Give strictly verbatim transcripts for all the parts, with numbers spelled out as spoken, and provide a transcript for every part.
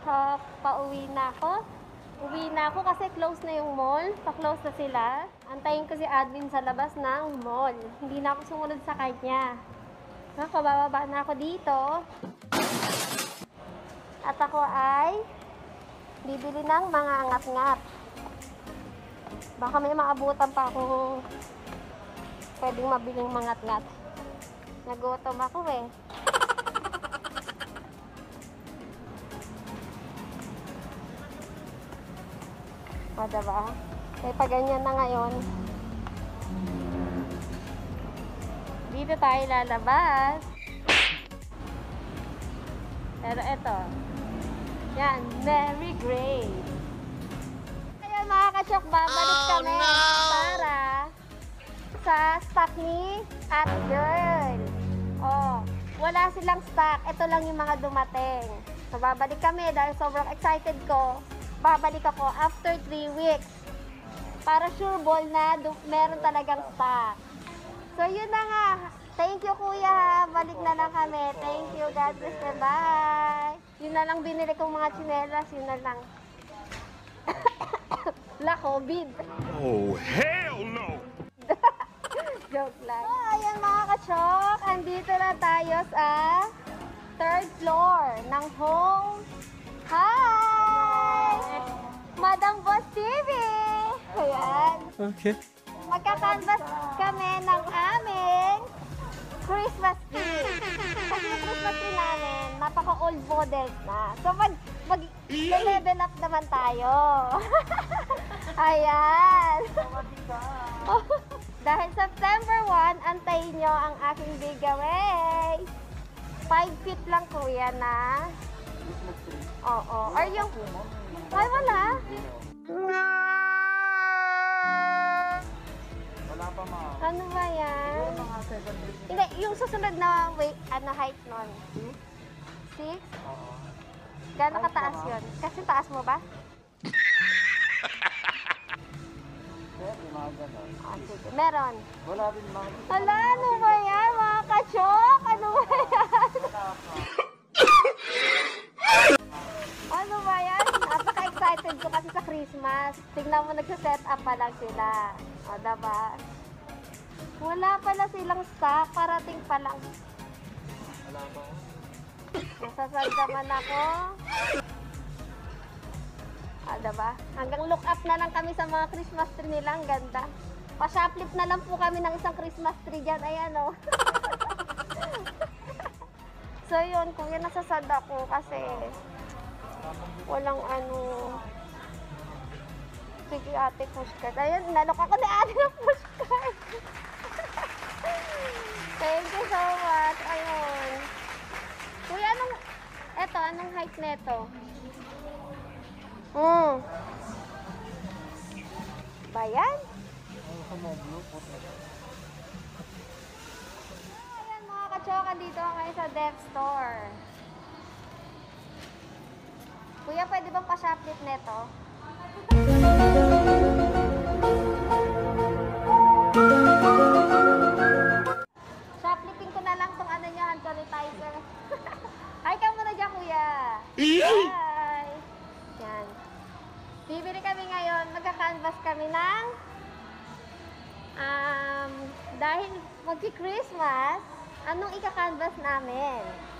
kachok, pauwi na ako. Uwi na ako kasi close na yung mall. Pa-close na sila. Antayin ko si admin sa labas ng mall. Hindi na ako sumunod sa kanya. Ako, bababa na ako dito. At ako ay bibili ng mga angat-ngat. Baka may maabutan pa akong pwedeng mabiling mga ngat-ngat. Nagutom ako eh. O, diba? Kaya pa ganyan na ngayon. Dito tayo lalabas. Pero eto. Yan, Mary Grace. Kaya mga kachok, babalik Oh, kami no! para sa stock ni At Girl. Oh, wala silang stock. Ito lang yung mga dumating. So, babalik kami dahil sobrang excited ko. Babalik ako after three weeks. Para sure ball na meron talagang stock. So, yun na nga. Thank you, kuya. Balik na lang kami. Thank you. God bless you. Bye. Yun na lang binili kong mga tsinelas. Yun na lang. La COVID. Oh, hell no! Joke lang. So, ayan mga kachok. Andito na tayo sa third floor ng home. Hi! Madam Boss T V! Ayan. Okay. Magka-canvas kami ng aming Christmas tree. Kasi yung Christmas tree namin, napaka-old models na. So, mag, mag level up naman tayo. Ayan. Dahil September first, antayin nyo ang aking giveaway. five feet lang kuya na. Oo. Or yung... Ay, wala. Wala pa ma. Ano ba yan? Mga seven days. Hindi, yung susunod na weight, ano, height nun? Six? Oo. Gano'ng kataas yun? Kasi taas mo ba? Kaya di mga ganon. Ah, sige. Meron. Wala din mga. Hala, ano ba yan, mga kachok? Ano ba yan? Ano ba yan? Napaka-excited ko kasi sa Christmas. Tingnan mo, nagsa-set up pa lang sila. O, diba? Wala pala silang stock. Parating pa lang. Wala pa. Nasasad naman ako. Ah, diba? Hanggang look up na lang kami sa mga Christmas tree nila. Ang ganda. Pa-shoplift na lang po kami ng isang Christmas tree dyan. Ayan, o. So, yun. Kuya, nasasad ako kasi walang ano. Sige, ate, pushcart. Ayan, nalok ako ni ate ng pushcart. Thank you so much. Ayun. Kuya, anong, eto, anong height neto? Hmm. Bayan? Ano sa mga blue pot na. Ayan mga kachoka, dito kayo sa Dev Store. Kuya, pwede bang pa-shoplift neto? Shoplifting ko na lang tong ano niya, hand sanitizer. Hi ka muna dyan, kuya. Hi. Yan. Bibili kami ngayon, magka-canvas kami ng um, dahil magki-Christmas, anong ika-canvas namin?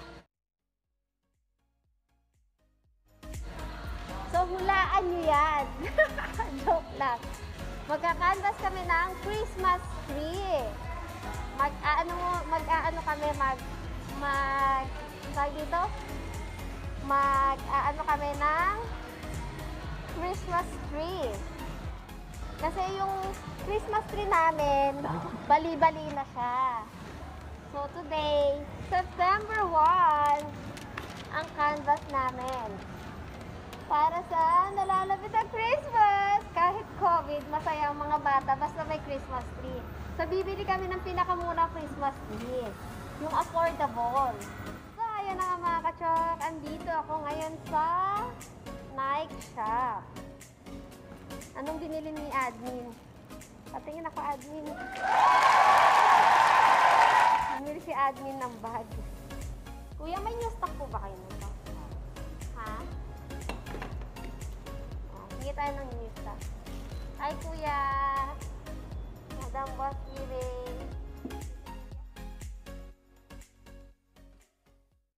So, hulaan nyo yan. Joke lang. Magka-canvas kami ng Christmas tree. Mag-aano mag-aano kami mag mag tawag dito? Mag-aano kami ng Christmas tree. Kasi yung Christmas tree namin, bali-bali na siya. So, today, September first, ang canvas namin. Para sa nalalapit ang Christmas. Kahit COVID, masaya ang mga bata basta may Christmas tree. So, bibili kami ng pinakamurang Christmas tree. Yung affordable. So, ayan na nga mga kachok. Andito ako ngayon sa Nike shop. Anong binili ni admin? Patingin ako, admin. Binili si admin ng bag. Kuya, may new stock po ba kayo nito? Ha? Hi, Kuya. Madam Boss Giving.